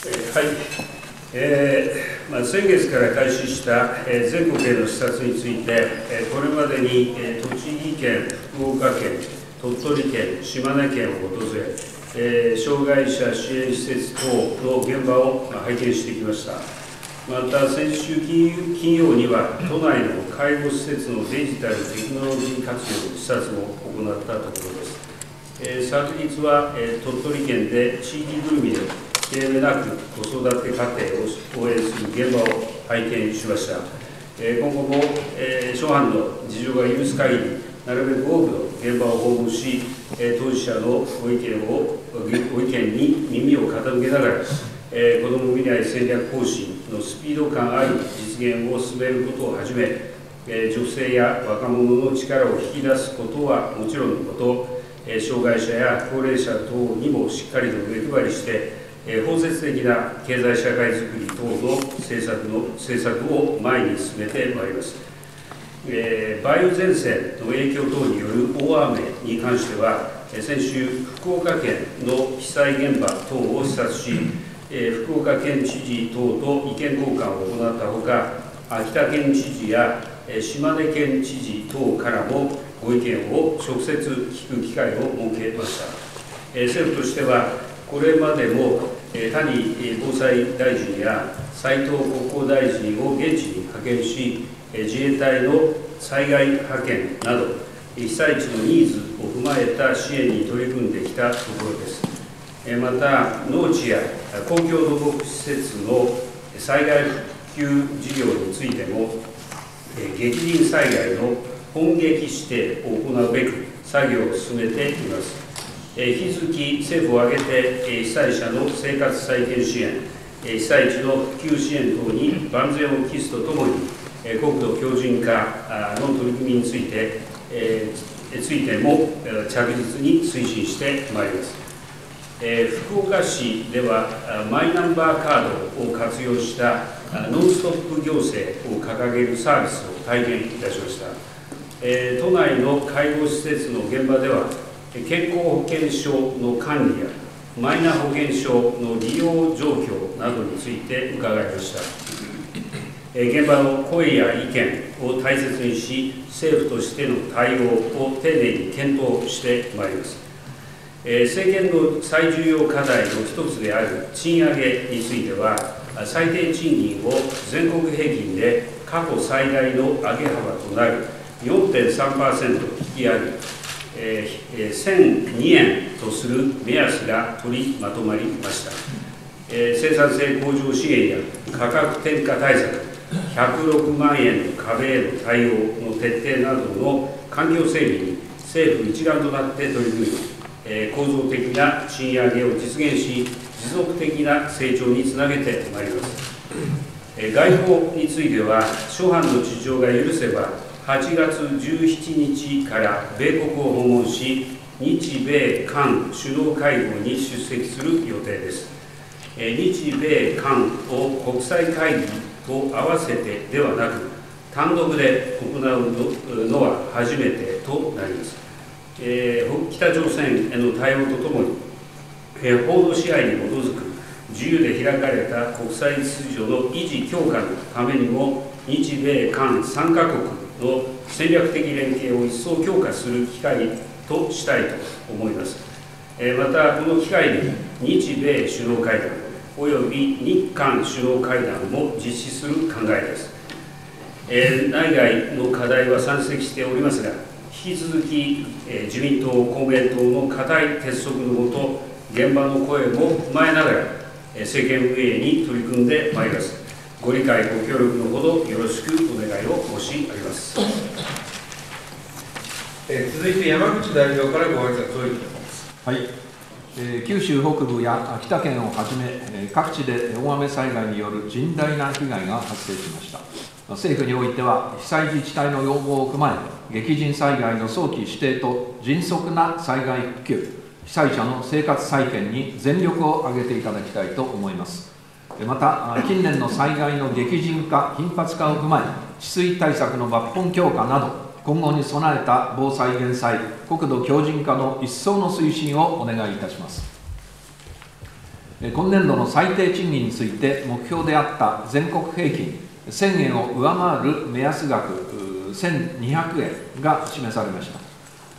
先月から開始した全国への視察について、これまでに栃木県、福岡県、鳥取県、島根県を訪れ、障害者支援施設等の現場を拝見してきました。また、先週金曜には、都内の介護施設のデジタルテクノロジー活用の視察も行ったところです。昨日は鳥取県で地域ぐるみで切れ目なく子育て家庭を応援する現場を拝見しました。今後も諸般の事情が許す限り、なるべく多くの現場を訪問し、当事者のご意見に耳を傾けながら、子ども未来戦略方針のスピード感ある実現を進めることをはじめ、女性や若者の力を引き出すことはもちろんのこと、障害者や高齢者等にもしっかりと目配りして、包摂的な経済社会づくり等の政策を前に進めてまいります。梅雨前線の影響等による大雨に関しては、先週、福岡県の被災現場等を視察し、福岡県知事等と意見交換を行ったほか、秋田県知事や島根県知事等からもご意見を直接聞く機会を設けました。政府としては、これまでも谷防災大臣や斉藤国交大臣を現地に派遣し、自衛隊の災害派遣など、被災地のニーズを踏まえた支援に取り組んできたところです。また、農地や公共土木施設の災害復旧事業についても、激甚災害の本激指定を行うべく作業を進めています。引き続き政府を挙げて被災者の生活再建支援、被災地の復旧支援等に万全を期すとともに、国土強靭化の取り組みについても着実に推進してまいります。福岡市ではマイナンバーカードを活用したノンストップ行政を掲げるサービスを体験いたしました。都内の介護施設の現場では、健康保険証の管理やマイナ保険証の利用状況などについて伺いました。現場の声や意見を大切にし、政府としての対応を丁寧に検討してまいります。政権の最重要課題の一つである賃上げについては、最低賃金を全国平均で過去最大の上げ幅となる 4.3% 引き上げ、1002円とする目安が取りまとまりました。生産性向上支援や価格転嫁対策、106万円の壁への対応の徹底などの環境整備に政府一丸となって取り組み、構造的な賃上げを実現し、持続的な成長につなげてまいります。外交については、諸般の事情が許せば、8月17日から米国を訪問し、日米韓首脳会合に出席する予定です。日米韓を国際会議と合わせてではなく、単独で行うのは初めてとなります。北朝鮮への対応とともに、法の支配に基づく自由で開かれた国際秩序の維持強化のためにも、日米韓3カ国の戦略的連携を一層強化する機会としたいと思います。また、この機会に日米首脳会談および日韓首脳会談も実施する考えです。内外の課題は山積しておりますが、引き続き自民党、公明党の固い結束のもと、現場の声も踏まえながら、政権運営に取り組んでまいります。ご理解、ご協力のほどよろしくお願いを申し上げます。 続いて山口代表からご挨拶をいただきます。 はい、九州北部や秋田県をはじめ、各地で大雨災害による甚大な被害が発生しました。政府においては、被災自治体の要望を踏まえ、激甚災害の早期指定と迅速な災害復旧、被災者の生活再建に全力を挙げていただきたいと思います。また、近年の災害の激甚化、頻発化を踏まえ、治水対策の抜本強化など、今後に備えた防災・減災、国土強靭化の一層の推進をお願いいたします。 今年度の最低賃金について目標であった全国平均1000円を上回る目安額1200円が示されました。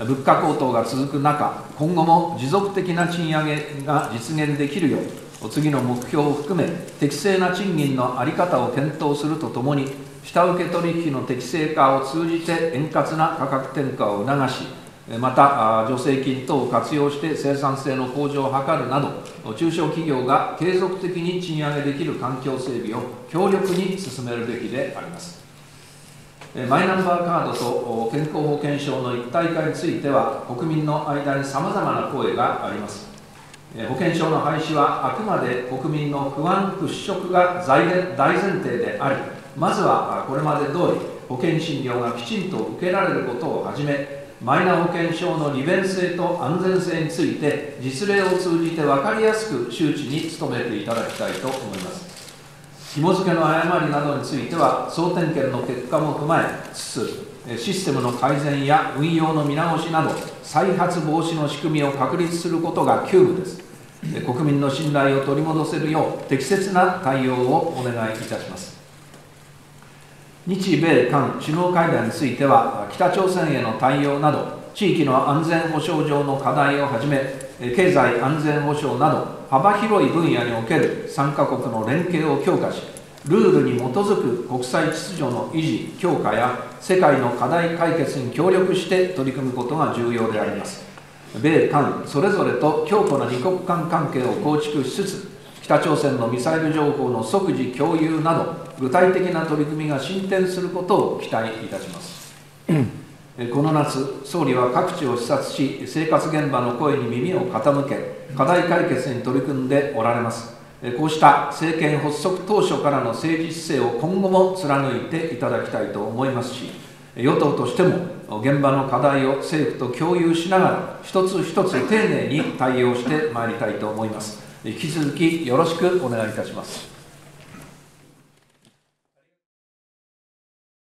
物価高騰が続く中、今後も持続的な賃上げが実現できるよう、次の目標を含め、適正な賃金の在り方を検討するとともに、下請け取引の適正化を通じて円滑な価格転嫁を促し、また助成金等を活用して生産性の向上を図るなど、中小企業が継続的に賃上げできる環境整備を強力に進めるべきであります。マイナンバーカードと健康保険証の一体化については、国民の間にさまざまな声があります。保険証の廃止はあくまで国民の不安払拭が大前提であり、まずはこれまで通り保険診療がきちんと受けられることをはじめ、マイナ保険証の利便性と安全性について実例を通じて分かりやすく周知に努めていただきたいと思います。紐付けの誤りなどについては総点検の結果も踏まえつつ、システムの改善や運用の見直しなど再発防止の仕組みを確立することが急務です。国民の信頼を取り戻せるよう適切な対応をお願いいたします。日米韓首脳会談については、北朝鮮への対応など、地域の安全保障上の課題をはじめ、経済安全保障など、幅広い分野における3カ国の連携を強化し、ルールに基づく国際秩序の維持・強化や、世界の課題解決に協力して取り組むことが重要であります。米韓それぞれと強固な二国間関係を構築しつつ、北朝鮮のミサイル情報の即時共有など、具体的な取り組みが進展することを期待いたします。この夏、総理は各地を視察し、生活現場の声に耳を傾け、課題解決に取り組んでおられます。こうした政権発足当初からの政治姿勢を今後も貫いていただきたいと思いますし、与党としても現場の課題を政府と共有しながら、一つ一つ丁寧に対応してまいりたいと思います。引き続きよろしくお願いいたします。